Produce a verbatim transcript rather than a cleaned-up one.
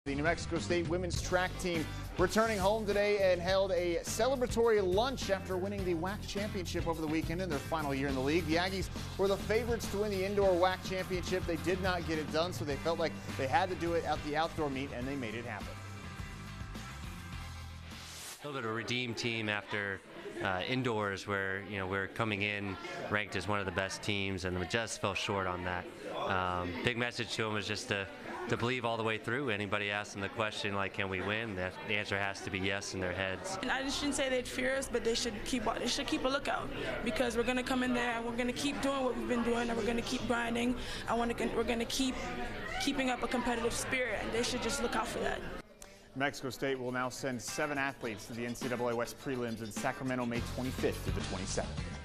The New Mexico State women's track team returning home today and held a celebratory lunch after winning the W A C championship over the weekend in their final year in the league. The Aggies were the favorites to win the indoor W A C championship. They did not get it done, so they felt like they had to do it at the outdoor meet, and they made it happen. A little bit of a redeemed team after uh, indoors, where you know we're coming in ranked as one of the best teams, and we just fell short on that. Um, big message to them was just to to believe all the way through. Anybody asks them the question like, "Can we win?" The, the answer has to be yes in their heads. And I just shouldn't say they'd fear us, but they should keep they should keep a lookout, because we're going to come in there and we're going to keep doing what we've been doing, and we're going to keep grinding. I want to we're going to keep keeping up a competitive spirit, and they should just look out for that. Mexico State will now send seven athletes to the N C double A West prelims in Sacramento May twenty-fifth to the twenty-seventh.